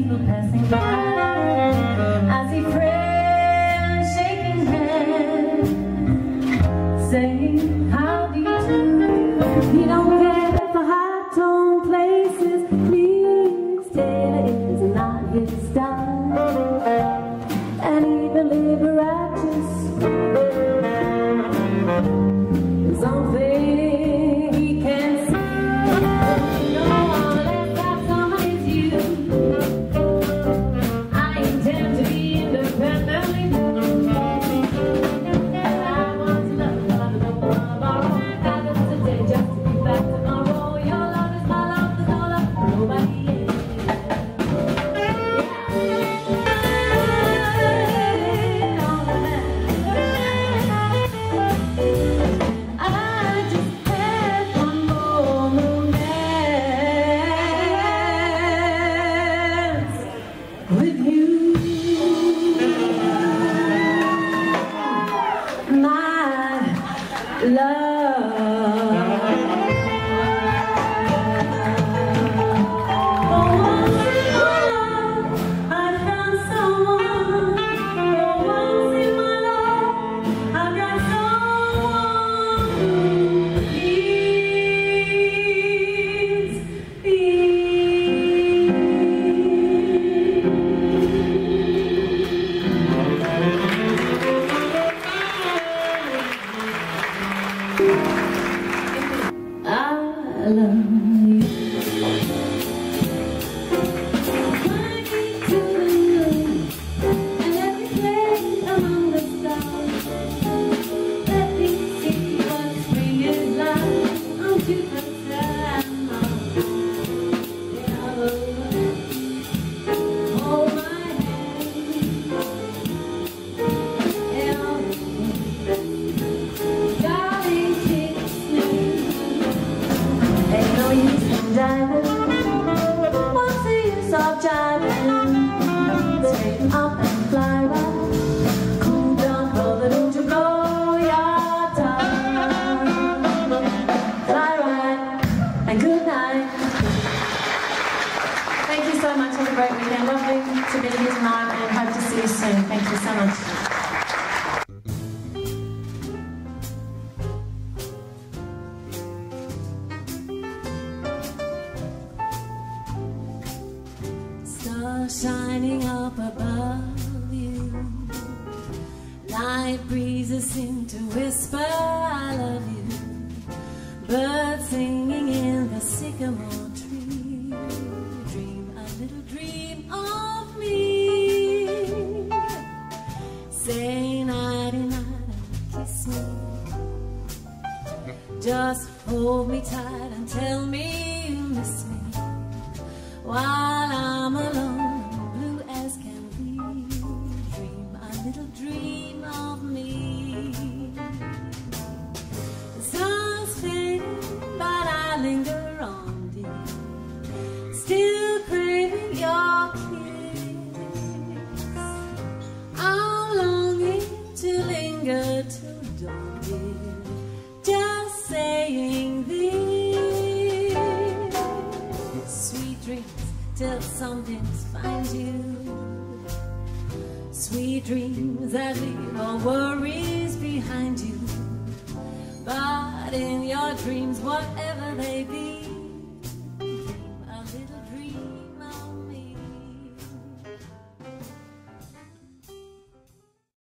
people passing by. I see friends shaking hands, saying how do you do. He don't care for high-tone places, please Taylor is not his style. And even live righteous, something he can see. No one less have someone is you. I intend to be independently. And I want to love, but I don't want to borrow. Rather today just to be back tomorrow. Your love is my love, there's no love for nobody else. Thank you so much. Have a great weekend. Lovely to be here tonight and hope to see you soon. Thank you so much. Stars shining up above you, light breezes seem to whisper I love you, birds singing in the sycamore tree, dream a little dream of me, say nighty night and kiss me, just hold me tight and tell me you miss me, while I'm alone and blue as can be, dream a little dream of me. The sun's fading, but I linger on, dear, still craving your kiss. I'm longing to linger till dawn, dear, just saying this, sweet dreams till something finds you, sweet dreams that leave all worries behind you, but in your dreams, whatever they be,